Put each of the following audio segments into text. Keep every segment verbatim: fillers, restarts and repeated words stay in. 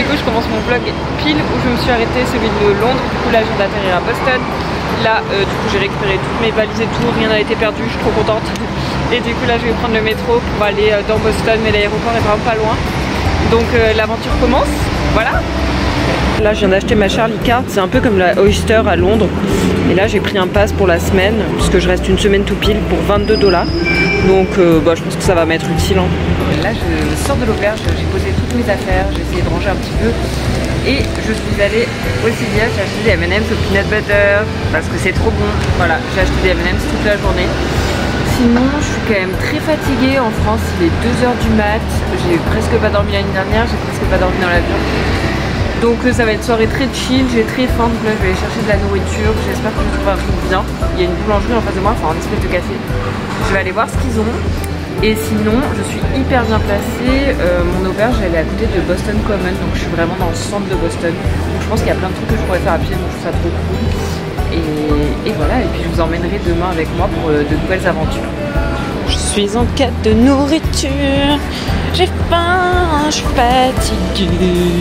coup je commence mon vlog pile où je me suis arrêtée, celui de Londres. Du coup là je viens d'atterrir à Boston. Là euh, du coup j'ai récupéré toutes mes valises et tout, rien n'a été perdu, je suis trop contente. Et du coup là je vais prendre le métro pour aller euh, dans Boston, mais l'aéroport est vraiment pas loin. Donc euh, l'aventure commence, voilà. Là je viens d'acheter ma Charlie Card, c'est un peu comme la Oyster à Londres. Et là j'ai pris un pass pour la semaine, puisque je reste une semaine tout pile pour vingt-deux dollars. Donc euh, bah, je pense que ça va m'être utile. Hein. Là je sors de l'auberge, j'ai posé toutes mes affaires, j'ai essayé de ranger un petit peu. Et je suis allée au C V S, j'ai acheté des M and M's au peanut butter, parce que c'est trop bon. Voilà, j'ai acheté des M and M's toute la journée. Sinon je suis quand même très fatiguée, en France il est deux heures du mat, j'ai presque pas dormi l'année dernière, j'ai presque pas dormi dans l'avion. Donc euh, ça va être une soirée très chill, j'ai très faim, donc là je vais aller chercher de la nourriture, j'espère que je trouve un truc bien. Il y a une boulangerie en face de moi, enfin un espèce de café. Je vais aller voir ce qu'ils ont. Et sinon je suis hyper bien placée, euh, mon auberge elle est à côté de Boston Common, donc je suis vraiment dans le centre de Boston. Donc je pense qu'il y a plein de trucs que je pourrais faire à pied, donc je trouve ça trop cool. Et, et voilà, et puis je vous emmènerai demain avec moi pour euh, de nouvelles aventures. Je suis en quête de nourriture, j'ai faim, je suis fatiguée.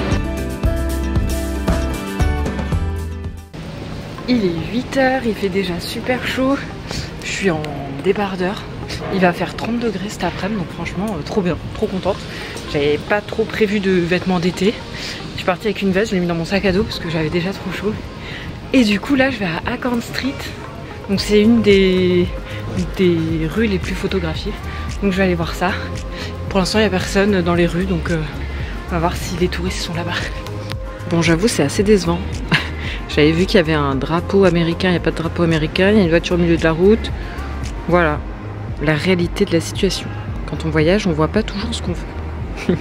Il est huit heures, il fait déjà super chaud, je suis en débardeur. Il va faire trente degrés cet après-midi, donc franchement euh, trop bien, trop contente. J'avais pas trop prévu de vêtements d'été. Je suis partie avec une veste, je l'ai mis dans mon sac à dos parce que j'avais déjà trop chaud. Et du coup là je vais à Acorn Street, donc c'est une des, des rues les plus photographiées. Donc je vais aller voir ça. Pour l'instant il n'y a personne dans les rues, donc euh, on va voir si les touristes sont là-bas. Bon j'avoue c'est assez décevant. J'avais vu qu'il y avait un drapeau américain, il n'y a pas de drapeau américain, il y a une voiture au milieu de la route. Voilà, la réalité de la situation. Quand on voyage, on voit pas toujours ce qu'on veut.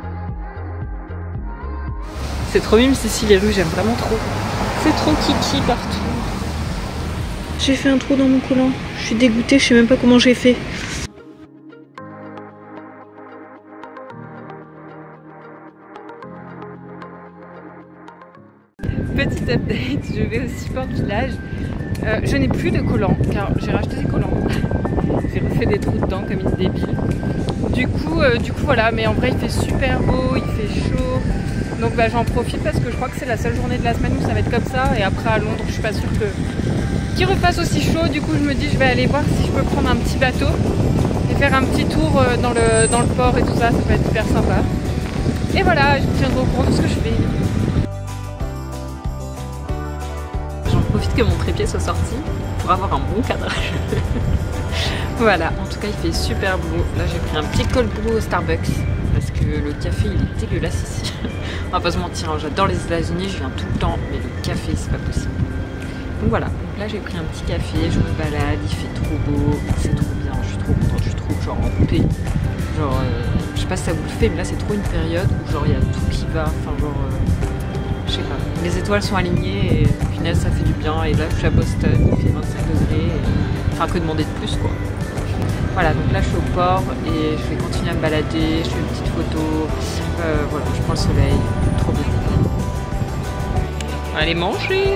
C'est trop mime ici les rues, j'aime vraiment trop. C'est trop kiki partout. J'ai fait un trou dans mon collant, je suis dégoûtée, je sais même pas comment j'ai fait. Petit update, je vais au Seaport Village. Euh, je n'ai plus de collants car j'ai racheté des collants. J'ai refait des trous dedans comme une débile. Du coup, euh, du coup voilà, mais en vrai il fait super beau, il fait chaud. Donc bah, j'en profite parce que je crois que c'est la seule journée de la semaine où ça va être comme ça. Et après à Londres, je suis pas sûre que qu'il refasse aussi chaud. Du coup je me dis je vais aller voir si je peux prendre un petit bateau et faire un petit tour dans le, dans le port et tout ça, ça va être hyper sympa. Et voilà, je vous tiendrai au courant de ce que je fais. J'en profite que mon trépied soit sorti pour avoir un bon cadrage. Voilà, en tout cas il fait super beau. Là j'ai pris un petit cold brew au Starbucks parce que le café il est dégueulasse ici. On va pas se mentir, hein, j'adore les États-Unis, je viens tout le temps, mais le café c'est pas possible. Donc voilà, donc là j'ai pris un petit café, je me balade, il fait trop beau, c'est trop bien, je suis trop contente, je suis trop genre en paix. Genre, euh, je sais pas si ça vous le fait, mais là c'est trop une période où genre il y a tout qui va, enfin genre... Euh, je sais pas, les étoiles sont alignées et au final ça fait du bien. Et là je suis à Boston, il fait vingt-cinq degrés, et... enfin que demander de plus quoi. Voilà, donc là je suis au port et je vais continuer à me balader, je fais une petite photo, euh, voilà, je prends le soleil, trop bien. Allez manger.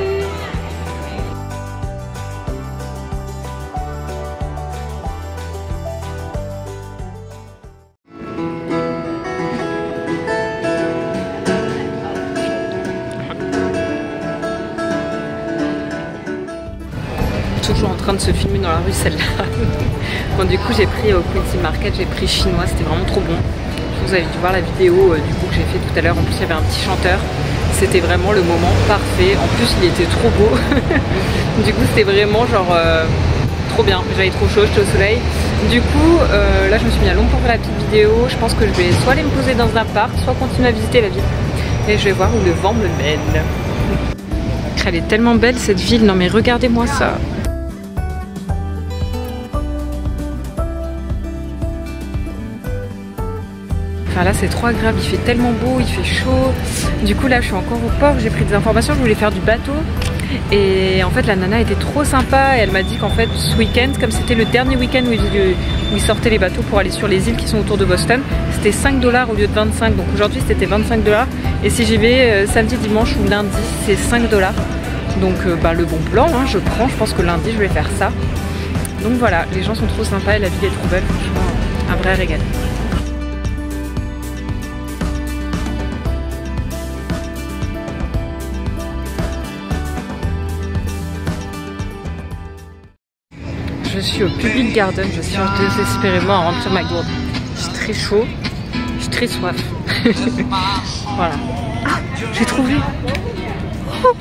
Toujours en train de se filmer dans la rue celle-là. Bon du coup j'ai pris au Quincy Market, j'ai pris chinois, c'était vraiment trop bon. Vous avez dû voir la vidéo euh, du coup que j'ai fait tout à l'heure, en plus il y avait un petit chanteur. C'était vraiment le moment parfait, en plus il était trop beau. Du coup c'était vraiment genre euh, trop bien, j'avais trop chaud, j'étais au soleil. Du coup euh, là je me suis mis à Londres pour faire la petite vidéo. Je pense que je vais soit aller me poser dans un parc, soit continuer à visiter la ville. Et je vais voir où le vent me mène. Elle est tellement belle cette ville, non mais regardez-moi ça. Enfin là c'est trop agréable, il fait tellement beau, il fait chaud. Du coup là je suis encore au port, j'ai pris des informations, je voulais faire du bateau. Et en fait la nana était trop sympa et elle m'a dit qu'en fait ce week-end, comme c'était le dernier week-end où, où ils sortaient les bateaux pour aller sur les îles qui sont autour de Boston, c'était cinq dollars au lieu de vingt-cinq. Donc aujourd'hui c'était vingt-cinq dollars. Et si j'y vais euh, samedi, dimanche ou lundi, c'est cinq dollars. Donc euh, bah, le bon plan, hein, je prends, je pense que lundi je vais faire ça. Donc voilà, les gens sont trop sympas et la ville est trop belle, franchement un vrai régal. je suis au Public Garden, je suis désespérément à remplir ma gourde. J'ai très chaud, j'ai très soif. Voilà. Ah, j'ai trouvé. Oh.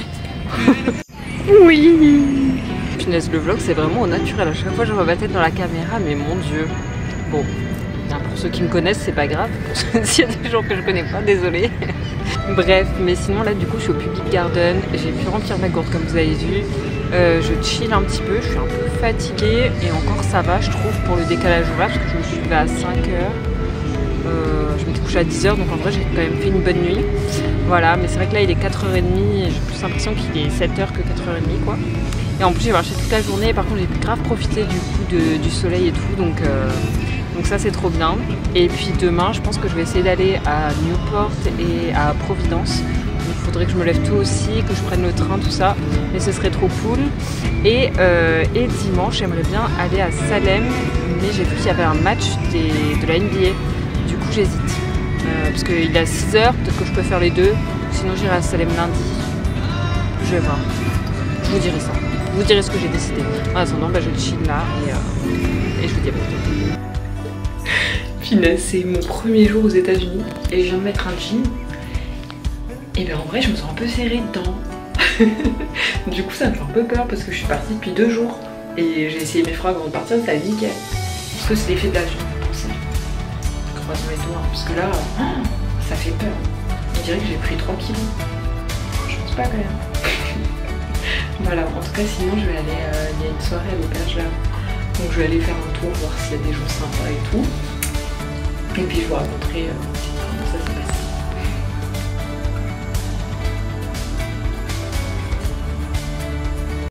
Oui. Punaise, le vlog c'est vraiment au naturel. À chaque fois je vois ma tête dans la caméra, mais mon dieu. Bon, pour ceux qui me connaissent, c'est pas grave. S'il y a des gens que je connais pas, désolée. Bref, mais sinon là du coup je suis au Public Garden. J'ai pu remplir ma gourde comme vous avez vu. Euh, je chill un petit peu, je suis un peu fatiguée et encore ça va je trouve pour le décalage horaire parce que je me suis levée à cinq heures. Euh, je m'étais couchée à dix heures donc en vrai j'ai quand même fait une bonne nuit. Voilà, mais c'est vrai que là il est quatre heures trente et j'ai plus l'impression qu'il est sept heures que quatre heures trente quoi. Et en plus j'ai marché toute la journée, par contre j'ai grave profité du coup de, du soleil et tout donc, euh, donc ça c'est trop bien. Et puis demain je pense que je vais essayer d'aller à Newport et à Providence. Il faudrait que je me lève tôt aussi, que je prenne le train, tout ça, mais ce serait trop cool. Et, euh, et dimanche, j'aimerais bien aller à Salem, mais j'ai vu qu'il y avait un match des, de la N B A. Du coup, j'hésite. Euh, parce qu'il est à six heures, peut-être que je peux faire les deux. Sinon, j'irai à Salem lundi. Je vais voir. Je vous dirai ça. Je vous dirai ce que j'ai décidé. En attendant, bah, je chill là et, euh, et je vous dis à bientôt. Finesse, c'est mon premier jour aux États-Unis et je viens de mettre un jean. Et bien en vrai je me sens un peu serrée dedans. Du coup ça me fait un peu peur parce que je suis partie depuis deux jours. Et j'ai essayé mes fringues avant de partir, ça a nickel. Parce que c'est l'effet de l'avion, pensez. Croise mes doigts, parce que là, oh, ça fait peur. On dirait que j'ai pris trois kilos. Je pense pas quand même. Voilà, en tout cas sinon je vais aller, euh, il y a une soirée à l'auberge là. Donc je vais aller faire un tour, voir s'il y a des gens sympas et tout. Et puis je vais rencontrer euh,